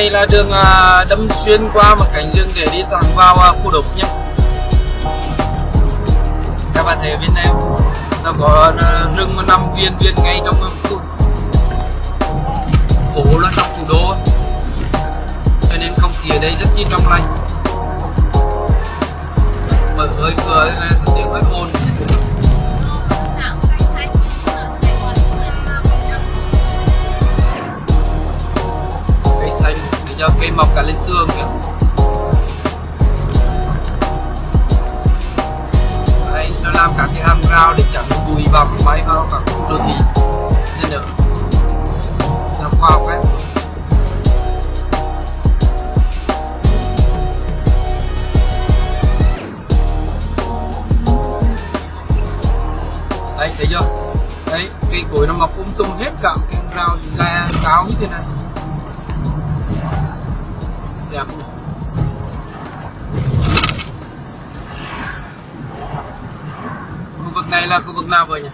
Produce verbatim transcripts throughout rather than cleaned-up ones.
này là đường uh, đâm xuyên qua một cánh rừng để đi thẳng vào uh, khu đục nhé. Các bạn thấy bên em nó có uh, rừng mà nằm viên viên ngay trong khu phố là trong thủ đô, cho nên không khí ở đây rất chi trong lành. Mở hơi cửa này là tiếng hơi ồn. Cây xanh để cho cây mọc cả lên tường kìa. Đây, nó làm các cái hàng rào để chắn bụi bặm bay vào các khu đô thị trên nữa. Làm khoa học ấy. Đấy, thấy chưa? Đấy, cây cối nó mọc um tùm hết cả cái hàng rào dài cao như thế này. Đẹp nhỉ? Khu vực này là khu vực nào vậy nhỉ?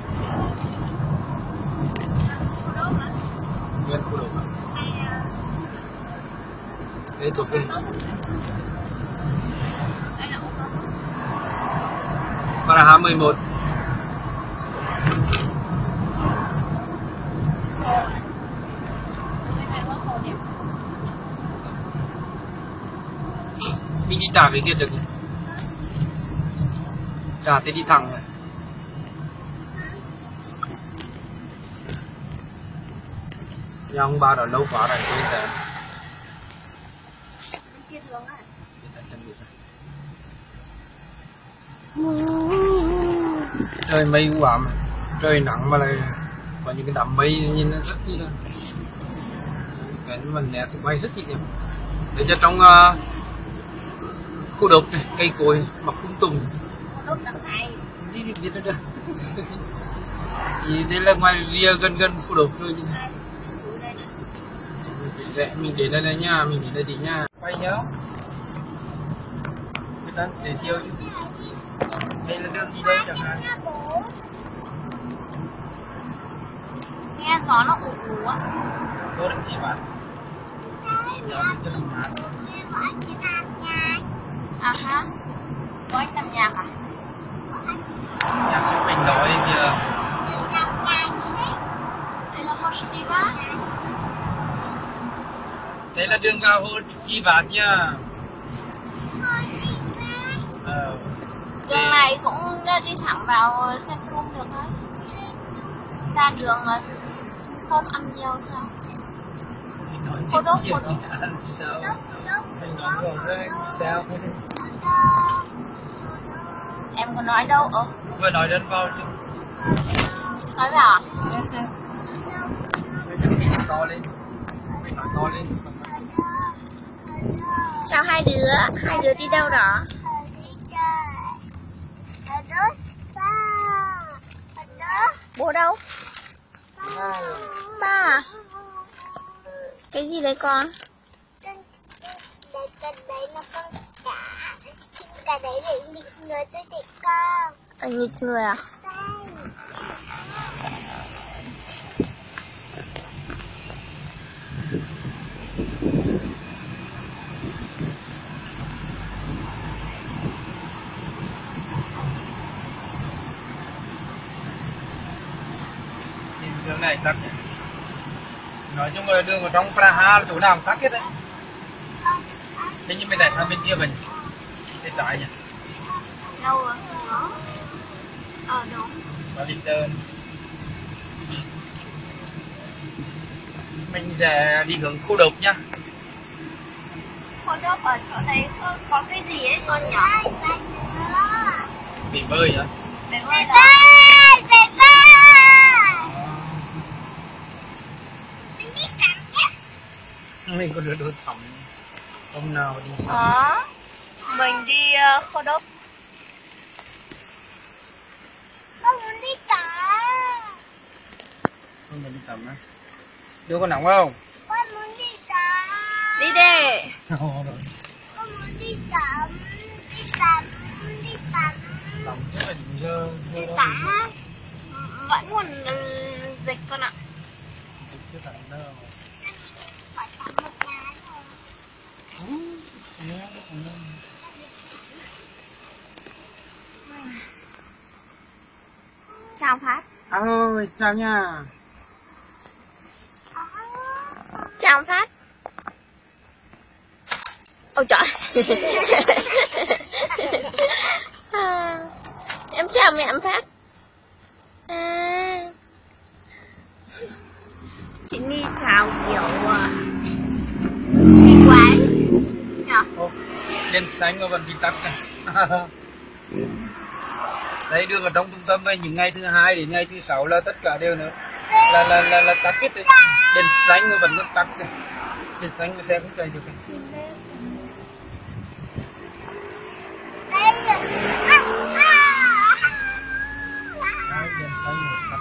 Gần khu đô. Đấy, thuộc về Ferrari mười một. Mình đi trả về kia được nhỉ? Trả thế đi thẳng này. Nhưng ông ba đã lâu quá rồi quên rồi. Trời mây u ám, trời nắng mà lại có những cái đám mây nhìn nó rất chi là cái mình nè tụi bay rất chi đẹp. Để cho trong uh, khu đục này cây cối mọc um tùm. Đi đi đi đi. Thì đây là ngoài rìa gần gần khu đục thôi. Rẽ mình đến đây, đây nha, mình đến đây đi nha. Quay nhớ. Người ta để tiêu chứ. Đây là đường đi đâu chẳng hạn. Nghe gió nó ủ ủ á. Tôi định gì bạn? À ha. Có anh làm nhạc à? Nhạc chụp hình đó đi kìa. Đây là Motiva. Đây là đường vào hồ Chi Vạt nha. Ờ. Đường này cũng đi thẳng vào Centrum được đấy. Ra đường không ăn nhiều sao? Cô đốt, cô đốt. Em có nói đâu? Ờ. Vừa nói đến vào chứ. Nói vào à? Mình to lên. Mình nói to lên. Chào hai đứa, hai đứa đi đâu đó? Bố đâu? Ba à? Cái gì đấy con? Đấy là con cả. Cả đấy để nghịch người tôi thích con. À, nghịch người à? Đường này tắc nhỉ? Nói chung là đường ở trong Praha là chỗ nào cũng tắc hết đấy. Thế nhưng bên này sang bên kia mình bên trái nhỉ? Đâu rồi? Đó. Ờ đúng. Và đi trên. Mình sẽ đi hướng khu đục nhá. Khu đục ở chỗ đấy có, có cái gì ấy con nhỏ? Bể bơi hả? Bể bơi đó. Bể bơi. Mình đi tắm nhé. Mình có được đôi thẩm hôm nào đi sao? Đó. Mình đi uh, khu đục. Con muốn đi tắm. Con muốn đi tắm á? Đưa con nóng không? Con muốn đi tắm. Đi đi. Con muốn đi tắm. Đi tắm. Đi tắm. Tắm chứ phải đi dơ. Đi tắm á. Vẫn còn dịch con ạ. Dịch chứ tắm đâu. Phải tắm một cái thôi. Chào Phát. Ôi, chào nha. Chào Phát. Ôi trời. À, em chào mẹ em Phát. À, chị Nhi chào kiểu kỳ quái nhỉ? Ô, đèn xanh mà vẫn bị tắt này. Đây đưa vào trong trung tâm với những ngày thứ hai đến ngày thứ sáu là tất cả đều nữa là là là, là tắt hết. Đèn xanh mà vẫn cứ tắt này. Đèn xanh mà xe không chạy được. Đấy, đèn xanh mà tắt.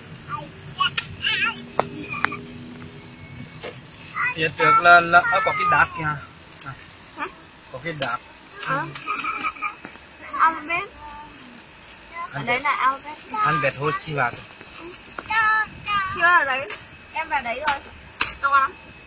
Phía trước là là à, có cái đát kìa. À, có cái đát. Ờ. Albert. Ở đấy là Albert. Albert Hoschi vào. Chưa ở đấy. Em vào đấy rồi. To lắm.